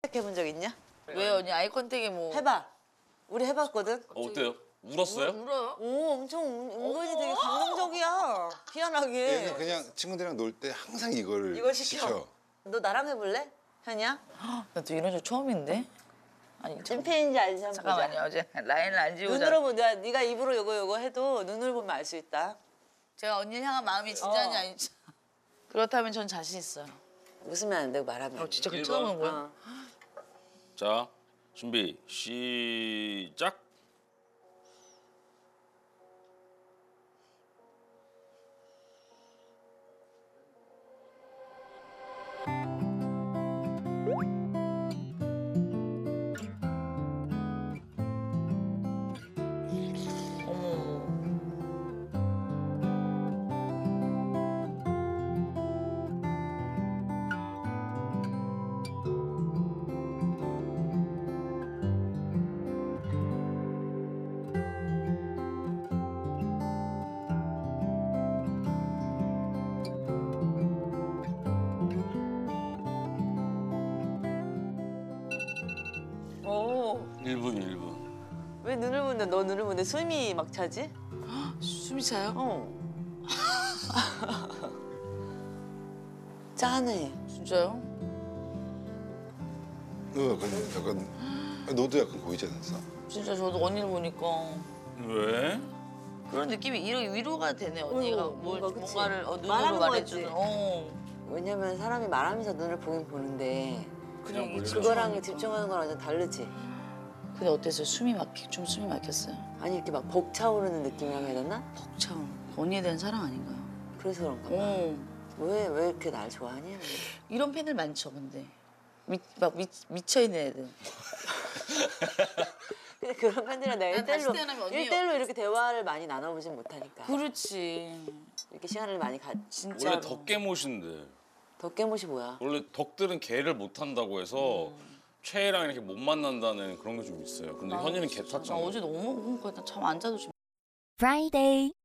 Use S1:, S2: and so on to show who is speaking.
S1: 컨택 해본 적 있냐?
S2: 왜요 언니 아이 컨택이 뭐?
S1: 해봐. 우리 해봤거든.
S3: 어때요? 울었어요?
S2: 울어요?
S1: 오, 엄청 은근히 되게 감동적이야. 희한하게.
S4: 얘는 그냥 친구들이랑 놀 때 항상 이거를
S1: 이걸 시켜. 너 나랑 해볼래? 현이야?
S2: 나 또 이런 적 처음인데? 아니
S1: 찐팬인지 아닌지 한번 보자.
S2: 잠깐만요. 어제 라인을 안 지우자.
S1: 눈으로 보자. 네가 입으로 요거 해도 눈을 보면 알 수 있다.
S2: 제가 언니를 향한 마음이 진짜인지 아닌지. 그렇다면 전 자신 있어요.
S1: 웃으면 안 되고 말하면.
S2: 진짜
S3: 일
S2: 쳐다보는
S3: 번.
S2: 거야?
S3: 자, 준비 시작.
S2: 어머.
S1: 오.
S3: 1분 1분.
S1: 왜 눈을 보는데 너 눈을 보는데 숨이 막 차지?
S2: 숨이 차요?
S1: 어. 짠해.
S2: 진짜요?
S4: 약간 너도 약간 보이지 않았어?
S2: 진짜 저도 언니를 보니까
S3: 왜?
S2: 그런 느낌이 이렇게 위로가 되네 언니가
S1: 뭔가 그치?
S2: 뭔가를 눈으로
S1: 말하는
S2: 말해주는.
S1: 거지. 왜냐면 사람이 말하면서 눈을 보긴 보는데
S3: 그냥 몰래.
S1: 그거랑 집중하는 거랑 완전 다르지.
S2: 근데 어땠어요? 좀 숨이 막혔어요?
S1: 아니 이렇게 막 벅차오르는 느낌이라고 해야 되나?
S2: 벅차오. 언니에 대한 사랑 아닌가요?
S1: 그래서 그런가 봐.
S2: 어.
S1: 왜 이렇게 날 좋아하니?
S2: 이런 팬들 많죠 근데. 미쳐있는 애들.
S1: 근데 그런 팬들이랑 내가
S2: 난 다시 태어나면 언니-
S1: 1대1로 이렇게 대화를 많이 나눠보진 못하니까.
S2: 그렇지.
S1: 이렇게 시간을 많이
S2: 진짜로.
S3: 원래 덕개못인데.
S1: 덕개못이 뭐야?
S3: 원래 덕들은 개를 못 한다고 해서 최애랑 이렇게 못 만난다는 그런 게 좀 있어요. 근데 현이는 개
S2: 나
S3: 탔잖아.
S2: 어제 너무 그러니까 잠 안 자도 지금.
S5: Friday.